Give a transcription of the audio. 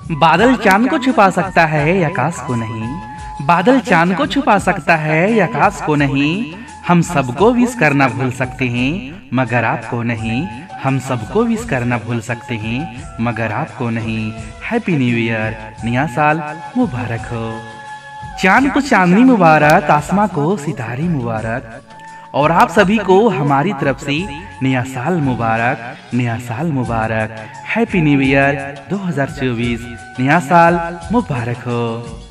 बादल चांद को छुपा सकता है या आकाश को नहीं। बादल चांद को छुपा सकता है या आकाश को नहीं। हम सबको विश करना भूल सकते हैं मगर आपको नहीं। हम सबको विश करना भूल सकते हैं मगर आपको नहीं। हैप्पी न्यू ईयर, नया साल मुबारक हो। चांद को चांदनी मुबारक, आसमां को सितारे मुबारक, और आप सभी को हमारी तरफ से नया साल मुबारक, नया साल मुबारक। हैप्पी न्यू ईयर 2024, नया साल मुबारक हो।